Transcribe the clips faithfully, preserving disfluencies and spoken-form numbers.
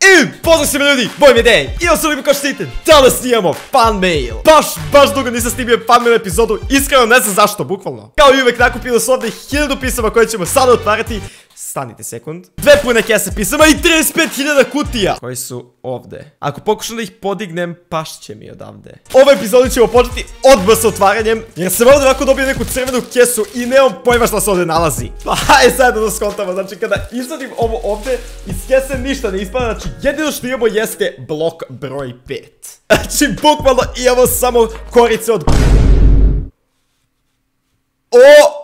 I pozdrav svima ljudi, moj ime Dej i osobno kao što vidite, danas snimamo fan mail. Baš, baš dugo nisam snimio fan mail epizodu, iskreno ne znam zašto, bukvalno. Kao i uvek nakupilo su ovdje hiljadu pisama koje ćemo sada otvarati. Stanite sekund. Dve pune kese pisama i trideset pet hiljada kutija koji su ovde. Ako pokušam da ih podignem, pašće mi odavde. Ove epizode ćemo početi odmah sa otvaranjem, jer sam ovdje ovako dobio neku crvenu kesu i nemam pojma šta se ovdje nalazi. Pa hajde sad da skontamo, znači kada izvadim ovo ovdje, iz kese ništa ne ispada, znači jedino što imamo jeste blok broj pet. Znači bukvalno imamo samo korice od... O!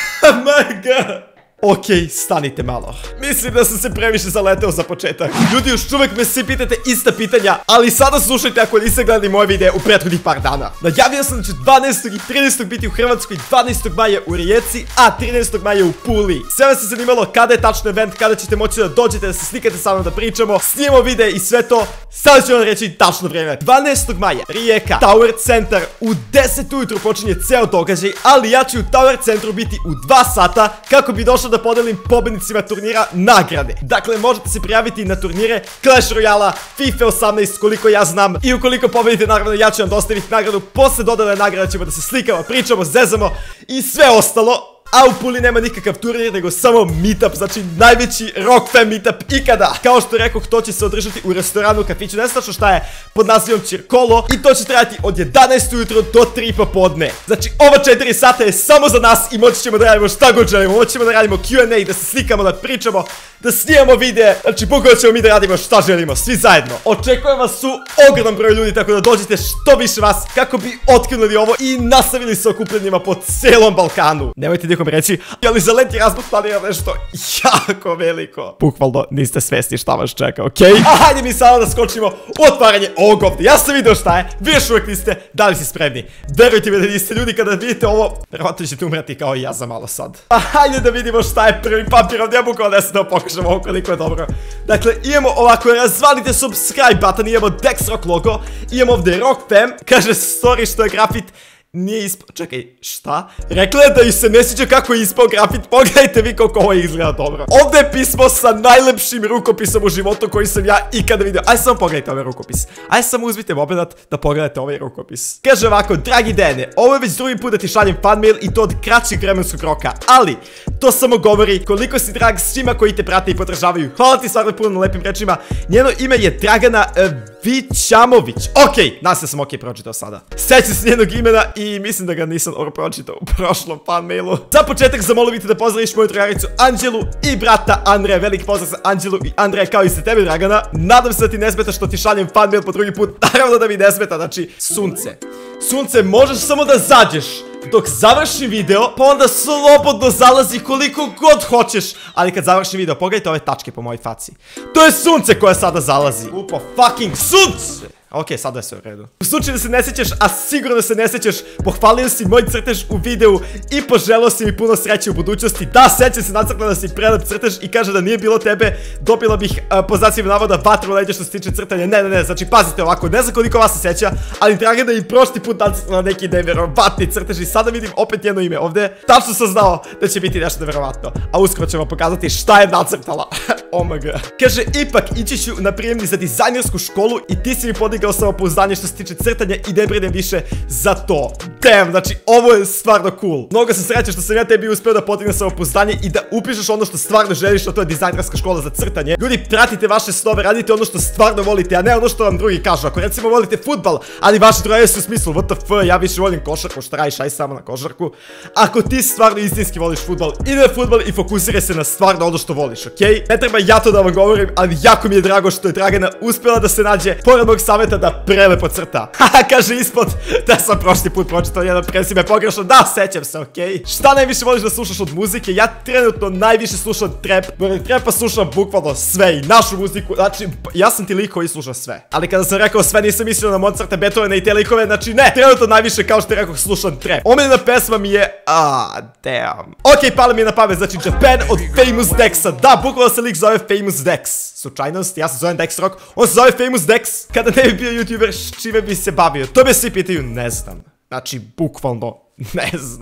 My god! Okej, stanite malo. Mislim da sam se previše zaleteo za početak. Ljudi, još uvek me svi pitate ista pitanja, ali sada slušajte ako niste gledali moje videe u prethodnih par dana. Najavio sam da će dvanaestog i trinaestog biti u Hrvatskoj, dvanaestog maja u Rijeci, a trinaestog maja u Puli. Sve vas se zanimalo kada je tačno event, kada ćete moći da dođete, da se slikate sa mnom, da pričamo, snimamo videe i sve to. Sada ću vam reći tačno vreme. dvanaestog maja, Rijeka, Tower Centar, u deset ujutru počinje ceo događaj, ali ja ću u Tower Centru biti u dva sata kako bi došao da podelim pobednicima turnira nagrade. Dakle, možete se prijaviti na turnire Clash Royale, FIFA osamnaest, koliko ja znam. I ukoliko pobedite, naravno, ja ću vam dostaviti nagradu. Posle dodale nagrada ćemo da se slikamo, pričamo, zezamo i sve ostalo. A u Puli nema nikakav turnir, nego samo meetup, znači najveći rock fan meetup ikada. Kao što rekoh, to će se održati u restoranu, kafiću, ne znam šta je, pod nazivom Circolo. I to će trajati od jedanaest ujutro do tri popodne. Znači ova četiri sata je samo za nas i moći ćemo da radimo šta god želimo. Moći ćemo da radimo Q and A, da se slikamo, da pričamo, da snimamo videe. Znači bukvalno ćemo mi da radimo šta želimo, svi zajedno. Očekujem vas su ogrom broj ljudi, tako da dođite što više vas kako bi otkinuli ovo i nastavili sa okupljenjima po celom Balkanu. Nemojte nikom reći, ali za leti razbog planira nešto jako veliko. Bukvalno niste svesni šta vas čeka, okej? A hajde mi sada da skočimo u otvaranje ovog ovdje. Ja sam video šta je, vi još uvijek niste, da li si spremni? Verujte mi da niste, ljudi, kada vidite ovo, verovatno ćete umreti kao i ja za malo sad. A hajde da vidimo šta je prvi papir ovdje, ja bukvalno ne sam da pokažem ovo koliko je dobro. Dakle, imamo ovako, razvalite subscribe button, imamo Dexrock logo, imamo ovdje Rock Fam, kaže story što je grafit. Nije ispao, čekaj, šta? Rekla je da ju se ne sviđa kako je ispao grafit, pogledajte vi koliko ovo izgleda dobro. Ovdje je pismo sa najlepšim rukopisom u životu koji sam ja ikada vidio. Ajde samo pogledajte ovaj rukopis. Ajde samo uzmite mobilat da pogledate ovaj rukopis. Kaže ovako, dragi Dene, ovo je već drugi put da ti šaljem fan mail i to od kraćeg vremenskog roka. Ali, to samo govori koliko si drag svima koji te prate i podržavaju. Hvala ti stvarno puno na lepim rečima. Njeno ime je Dragana uh, Vićamović. Okej, nas sam okej pročitao sada. Sećam se njenog imena i mislim da ga nisam dobro pročitao u prošlom fan mailu. Za početak zamolio bih te da pozdraviš moju drugaricu Anđelu i brata Andreja. Veliki pozdrav za Anđelu i Andreja kao i za tebe, Dragana. Nadam se da ti ne smeta što ti šaljem fan mail po drugi put. Naravno da mi ne smeta, znači sunce. Sunce, možeš samo da zađeš dok završim video, pa onda slobodno zalazi koliko god hoćeš. Ali kad završim video, pogledajte ove tačke po mojoj faci. To je sunce koje sada zalazi. Lupo fucking sunce! Ok, sada je sve u redu. U slučaju da se ne sjećaš, a sigurno da se ne sjećaš, pohvalio si moj crtež u videu i poželao si mi puno sreće u budućnosti. Da, sećam se, nacrtala da si prelep crtež i kaže da nije bilo tebe, dobila bih uh, po znacima navoda vatru leđa što se tiče crtanja. Ne, ne, ne, znači pazite ovako, ne znam koliko vas se sjeća, ali Dragana i prošli put nacrtala neki neverovatni crtež i sada vidim opet jedno ime ovdje. Tačno sam znao da će biti nešto neverovatno, a uskoro ćemo pokazati šta je nacrtala. Oh my god. Kaže, ipak ići ću na prijemni za dizajnersku školu i ti si mi podigao samopouzdanje što se tiče crtanja i ne brinem više za to. Damn, znači ovo je stvarno cool. Mnogo sam srećan što sam ja tebi uspio da podignem samopouzdanje i da upišeš ono što stvarno želiš, a to je dizajnerska škola za crtanje. Ljudi, pratite vaše snove, radite ono što stvarno volite, a ne ono što vam drugi kažu. Ako recimo volite fudbal, ali vaši drugari su u smislu what the f, ja više volim košarku, šta radiš, aj samo na košarku. Ako ti stvarno istinski voliš fudbal, ide na fudbal i fokusiraj se na stvarno ono što voliš, okej? Ne treba ja to da vam govorim, ali jako mi je drago što je Dragana uspjela da se nađe pored mog savjeta da prelepo crta. Haha, kaže ispod da sam prošli put pročitao jedno presime pogrešno. Da, sećam se, okej? Šta najviše voliš da slušaš od muzike? Ja trenutno najviše slušam trap. Pored trapa slušam bukvalno sve i našu muziku. Znači, ja sam ti lik koji sluša sve. Ali kada sam rekao sve, nisam mislio na Mozarta, Beethovena i te likove. Znači, ne, trenutno najviše, kao što je rekao, slušam trap. Omiljena pesma mi je... Ah, damn. Okej, pala mi je na pamet, znači Japan od Famous Dexa. Da, bukvalno se lik zove Famous Dex. Slučajnost, ja se zovem Dexrock, on se zove Famous Dex. Kada ne bi bio YouTuber, s čime bi se bavio? To me svi pitaju, ne znam. Znači, bukvalno, ne znam.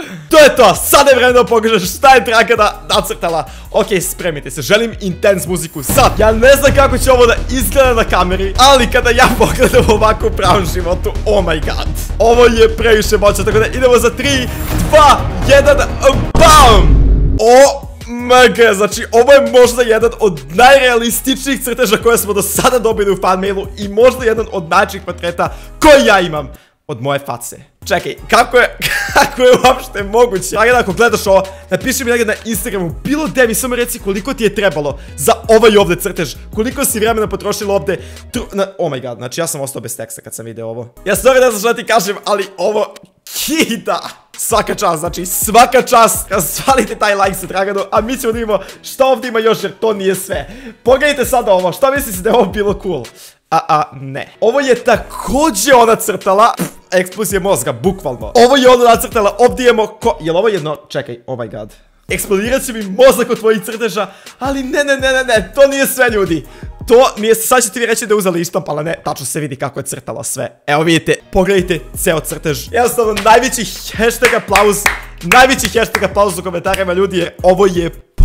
To je to, sad je vreme da pokažeš šta je Dragana nacrtala. Ok, spremite se, želim intense muziku sad. Ja ne znam kako će ovo da izgleda na kameri, ali kada ja pogledam ovako u pravom životu, oh my god. Ovo je previše moćno, tako da idemo za tri, dva, jedan, BAM! O mega, znači ovo je možda jedan od najrealističnijih crteža koje smo do sada dobili u fan mailu i možda jedan od najčih portreta koji ja imam od moje face. Čekaj, kako je, kako je uopšte moguće? Dragana, ako gledaš ovo, napiši mi negdje na Instagramu, bilo gde mi samo reci koliko ti je trebalo za ovaj ovdje crtež, koliko si vremena potrošila ovdje. Oh my god, znači ja sam ostao bez teksta kad sam vidio ovo. Ja stvarno ne znam što ti kažem, ali ovo kida. Svaka čast, znači svaka čast. Razvalite taj like sa Draganom, a mi ćemo da vidimo šta ovdje ima još, jer to nije sve. Pogledajte sada ovo, šta mislite da je ovo bilo cool? A, a, ne. Ovo je također ona crtala. Pff, eksplozija mozga, bukvalno. Ovo je ona nacrtala, ovdje imamo ko... Jel ovo jedno... Čekaj, oh my god. Eksplodirat će mi mozak od tvojih crteža, ali ne, ne, ne, ne, ne, to nije sve, ljudi. To nije, sad ćete vi reći da je uzela ištampala, ne, tačno se vidi kako je crtala sve. Evo vidite, pogledajte ceo crtež. Jednostavno, najveći hashtag aplauz, najveći hashtag aplauz u komentarima, ljudi, jer ovo je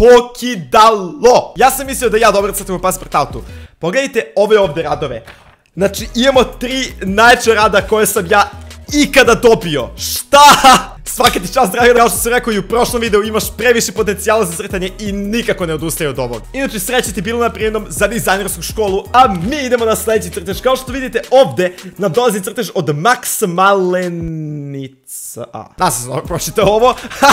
pokidalo. Ja sam mislio da ja dobro crtam u Passport Autu. Pogledajte ove ovdje radove. Znači, imamo tri najjača rada koje sam ja ikada dobio. Šta? Svaka ti čast, Dragana, kao što sam rekao i u prošlom videu, imaš previše potencijala za crtanje i nikako ne odustaje od ovog. Inače, sreće ti bilo na prijemnom za dizajnersku školu, a mi idemo na sljedeći crtež. Kao što vidite ovdje nam dolazi crtež od Max Malenica. A, nas sam dobro pročitao ovo,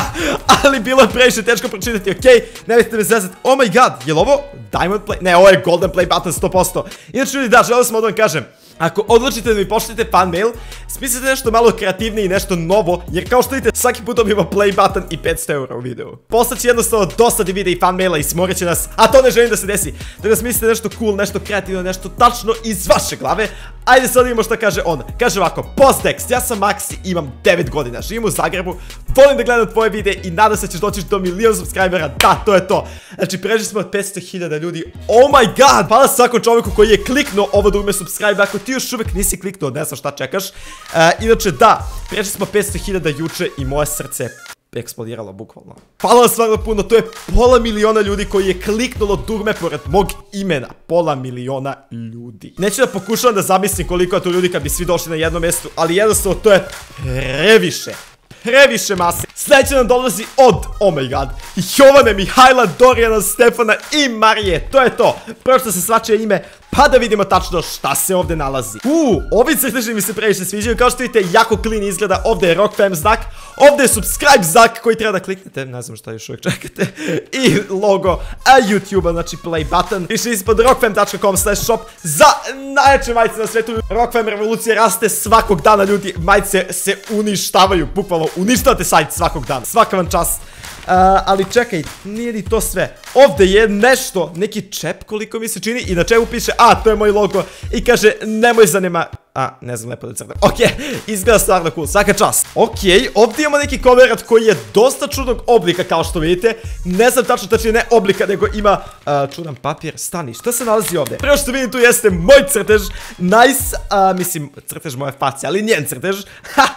ali bilo je previše teško pročitati, okej, nemojte me zezati. Oh my god, je li ovo Diamond Play? Ne, ovo je Golden Play button sto posto. Inače, ljudi, da, želeo sam da vam kažem, ako odlučite da mi pošaljete fan mail, smislite nešto malo kreativnije i nešto novo, jer kao što vidite, svaki put dobijemo play button i petsto eura u videu. Poslaće jednostavno dosta videa i fan maila i smorit će nas, a to ne želim da se desi. Tako da smislite nešto cool, nešto kreativno, nešto tačno iz vaše glave. Ajde sad vidimo šta kaže on. Kaže ovako, posttekst, ja sam Maxi, imam devet godina, živim u Zagrebu, volim da gledam tvoje videe i nadam se ćeš doći do milion subscribera, da, to je to. Znači, pređi smo od petsto hiljada ljudi, oh my god, hvala svakom čovjeku koji je kliknuo ovo dugme subscribe, ako ti još uvijek nisi kliknuo, ne znam šta čekaš. Inače, da, pređi smo petsto hiljada juče i moje srce eksplodiralo, bukvalno. Hvala vam stvarno puno, to je pola miliona ljudi koji je kliknulo dugme pored mog imena. Pola miliona ljudi. Neću da pokušavam da zamislim koliko je to ljudi kad bi svi došli na jedno mjesto, ali jednostavno to je previše. Previše mase. Sljedeće nam dolazi od, oh my god, Jovane, Mihajla, Dorijana, Stefana i Marije. To je to. Pročito se svačije ime, pa da vidimo tačno šta se ovdje nalazi. Uuu, ovi crteži mi se previše sviđaju. Kao što vidite, jako clean izgleda. Ovdje je Rockfam znak. Ovdje je subscribe znak koji treba da kliknete. Ne znam šta još uvijek čekate. I logo YouTube-a, znači play button. Piše ispod rockfam dot com slash shop za najjače majice na svetu. Rockfam revolucija raste svakog dana, ljudi. Majice se uništavaju, bukvalno uništavate sajt svakog dana. Svaka vam čast. Uh, ali čekaj, nije ni to sve. Ovdje je nešto, neki čep koliko mi se čini i na čemu piše, a to je moj logo i kaže nemoj zanima. A, ne znam, lepo da crtam. Ok, izgleda stvarno cool, svaka čast. Ok, ovdje imamo neki koverat koji je dosta čudnog oblika, kao što vidite. Ne znam tačno, tačnije ne oblika, nego ima uh, čudan papir. Stani, šta se nalazi ovdje? Prvo što vidim tu jeste moj crtež. Nice, uh, mislim, crtež moje face, ali njen crtež. uh,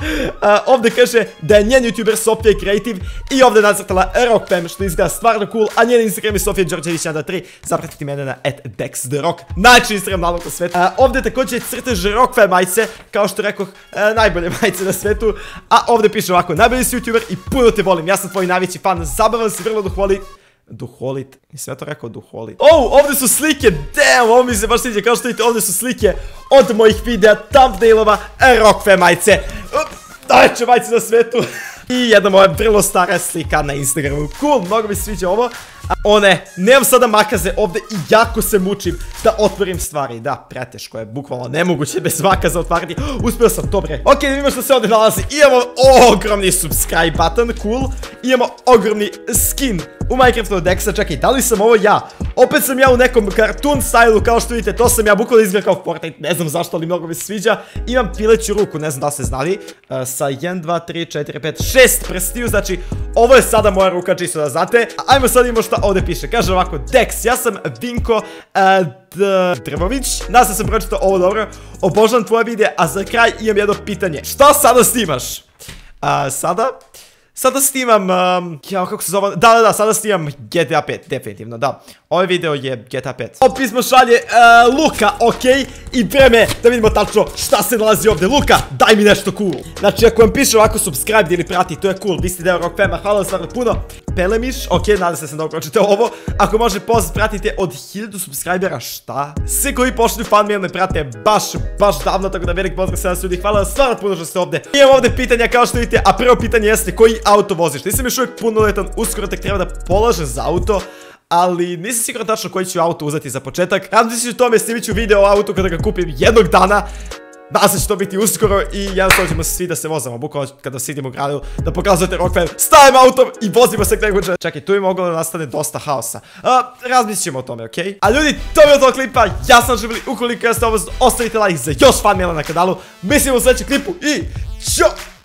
ovdje kaže da je njen youtuber Sofia Creative i ovdje je nacrtala Rockfam, što izgleda stvarno cool, a njen Instagram je Sofia Đorđević jedan dva tri. Zapratite mene na at dextherock. Najčešći Instagram nalog na svetu. Uh, ovdje također je crtež Rockfam majice, kao što rekoh, e, najbolje majice na svetu. A ovdje piše ovako, najbolji si youtuber i puno te volim, ja sam tvoj najveći fan, zabavan si, vrlo duholit. Duholit, i sve to rekao duholit. Oh, ovdje su slike, damn, ovo mi se baš sviđa, kao što vidite, ovdje su slike od mojih videa, thumbnailova, Rockfam majice. Najveće majice na svetu. I jedna moja vrlo stara slika na Instagramu. Cool, mnogo mi se sviđa ovo. One, nemam sada makaze ovdje i jako se mučim da otvorim stvari. Da, preteško je, bukvalno nemoguće bez makaza otvarati. Uspio sam, dobre. Ok, da vidimo što se ovdje nalazi. Imamo ogromni subscribe button, cool. Imamo ogromni skin u Minecraftu od Dexa. Čekaj, da li sam ovo ja? Opet sam ja u nekom cartoon stylu, kao što vidite, to sam ja bukvalno izgleda kao Fortnite. Ne znam zašto, ali mnogo mi se sviđa. Imam pileću ruku, ne znam da ste znali. Uh, sa jedan, dva, tri, četiri, pet, šest prstiju, znači ovo je sada moja ruka, čisto da znate. Ajmo sad imamo šta ovdje piše. Kaže ovako, Dex, ja sam Vinko uh, Drvović. Nadam se sam pročitao ovo dobro. Obožavam tvoje videe, a za kraj imam jedno pitanje. Šta sada snimaš? Uh, sada? Sada snimam, um, jao, kako se zove, da, da, da, sada snimam G T A pet, definitivno, da. Ovaj video je G T A pet. Ovo pismo šalje uh, Luka, okej, okay? I vreme da vidimo tačno šta se nalazi ovdje. Luka, daj mi nešto cool. Znači, ako vam piše ovako subscribe ili prati, to je cool, vi ste deo Rock Fama, hvala vam stvarno puno. Pelemiš, okej, okay, nadam se da sam dobro pročitao ovo. Ako može post, pratite od hiljadu subscribera, šta? Svi koji pošlju fan mail ne prate baš, baš davno, tako da velik pozdrav se nas ljudi, hvala vam stvarno puno što ste ovdje. Imam ovdje pitanja kao što vidite, a prvo pitanje jeste koji auto voziš. Nisam još uvijek punoletan, uskoro tek treba da polažem za auto, ali nisam siguran tačno koji ću auto uzeti za početak. Radim se u tome, snimit ću video o autu kada ga kupim jednog dana. Nadam se će to biti uskoro i jednostavno ćemo svi da se vozamo, bukvalno kada sidimo u gradu, da pokazujete Rock Fam, stavimo autom i vozimo se gdje god. Čekaj, tu je moglo da nastane dosta haosa. Razmislit ćemo o tome, okej? A ljudi, to je od ovog klipa, ja sam Živili, ukoliko jeste ovo, ostavite like za još fan maila na kanalu. Mislim u sljedećem klipu i ćao!